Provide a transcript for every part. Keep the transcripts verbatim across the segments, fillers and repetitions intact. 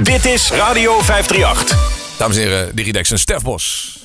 Dit is Radio vijf drie acht. Dames en heren, Digidex en Stef Bos.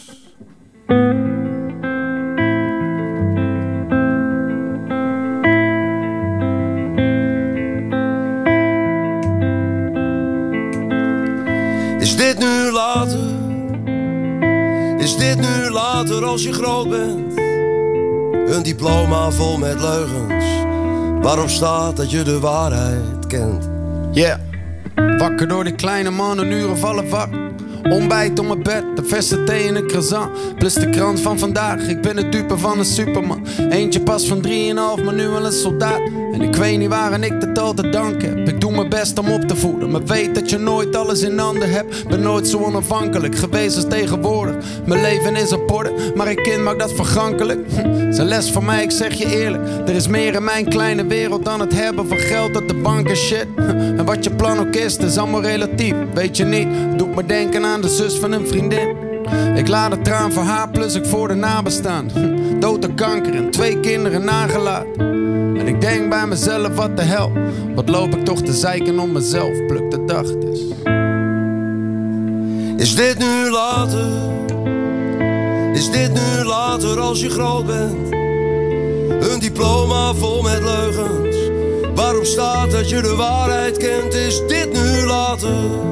Is dit nu later? Is dit nu later als je groot bent? Een diploma vol met leugens, waarop staat dat je de waarheid kent. Yeah, wakker door die kleine man, een uur of half acht. Ontbijt op mijn bed, de verse thee en een croissant. Plus de krant van vandaag, ik ben het dupe van een superman. Eentje pas van drieënhalf, maar nu al een soldaat. En ik weet niet waar en ik het al te danken heb. Ik doe mijn best om op te voeden, maar weet dat je nooit alles in handen hebt. Ben nooit zo onafhankelijk geweest als tegenwoordig. Mijn leven is op orde, maar een kind maakt dat vergankelijk. Hm, is een les voor mij, ik zeg je eerlijk. Er is meer in mijn kleine wereld dan het hebben van geld op de bank en shit. En wat je plan ook is, het is allemaal relatief. Weet je niet, doet me denken aan de zus van een vriendin. Ik laat het traan voor haar, plus ik voor de nabestaan. Hm, dood aan kanker en twee kinderen nagelaten. En ik denk bij mezelf, wat de hel. Wat loop ik toch te zeiken om mezelf, pluk de dag dus. Is dit nu later? Is dit nu later als je groot bent? Een diploma vol met leugens, waarop staat dat je de waarheid kent. Is dit nu later?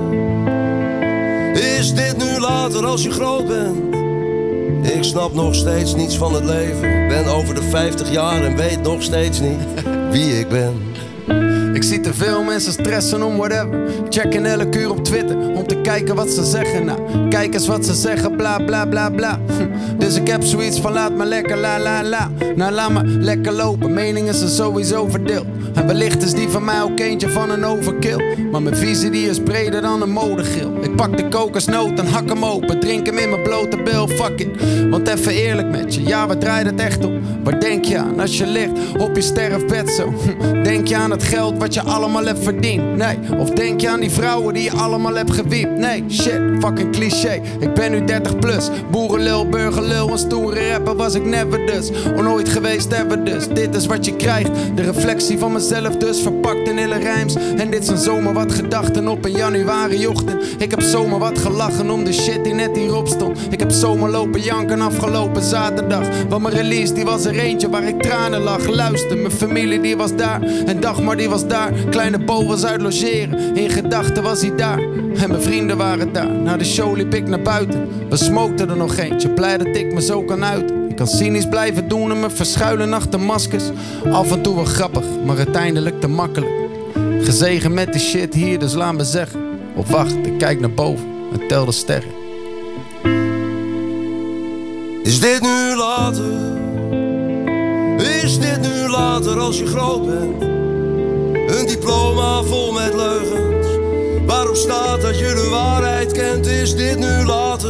Is dit nu later als je groot bent? Ik snap nog steeds niets van het leven. Ben over de vijftig jaar en weet nog steeds niet wie ik ben. Ik zie te veel mensen stressen om whatever. Checken elke uur op Twitter om te kijken wat ze zeggen. Nou, kijk eens wat ze zeggen, bla bla bla bla. Hm, dus ik heb zoiets van laat me lekker la la la. Nou laat me lekker lopen, meningen zijn sowieso verdeeld. En wellicht is die van mij ook eentje van een overkill. Maar mijn visie die is breder dan een modegil. Ik pak de kokosnoot en hak hem open. Drink hem in mijn blote bil, fuck it. Want even eerlijk met je, ja wat draait het echt om? Waar denk je aan als je ligt op je sterfbed zo? Hm, denk je aan het geld wat je allemaal hebt verdiend? Nee, of denk je aan die vrouwen die je allemaal hebt gewiept? Nee, shit, fucking cliché. Ik ben nu dertig plus, boerenlul, burgerlul. Een stoere rapper was ik never dus. Onooit geweest ever dus. Dit is wat je krijgt, de reflectie van mezelf dus. Verpakt in hele rijms. En dit zijn zomaar wat gedachten op een januariochtend. Ik heb zomaar wat gelachen om de shit die net hierop stond. Ik heb zomaar lopen janken afgelopen zaterdag. Want mijn release die was er eentje waar ik tranen lag. Luister, mijn familie die was daar. En Dagmar die was daar. Kleine Bo was uit logeren. In gedachten was hij daar. En mijn vrienden waren daar. Na de show liep ik naar buiten. We smokten er nog eentje. Blij dat ik me zo kan uiten. Ik kan cynisch blijven doen en me verschuilen achter maskers. Af en toe wel grappig, maar uiteindelijk te makkelijk. Gezegen met die shit hier, dus laat me zeggen. Of wacht, ik kijk naar boven en tel de sterren. Is dit nu later? Is dit nu later als je groot bent? Een diploma vol met leugens, waarop staat dat je de waarheid kent. Is dit nu later?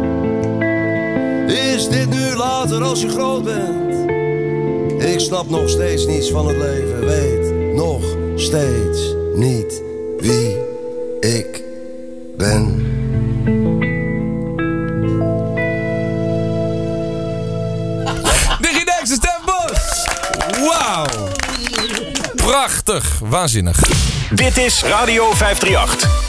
Is dit nu later als je groot bent? Ik snap nog steeds niets van het leven. Weet nog steeds niet wie ik ben. Digidex en Stef Bos. Wauw. Prachtig. Waanzinnig. Dit is Radio vijf drie acht.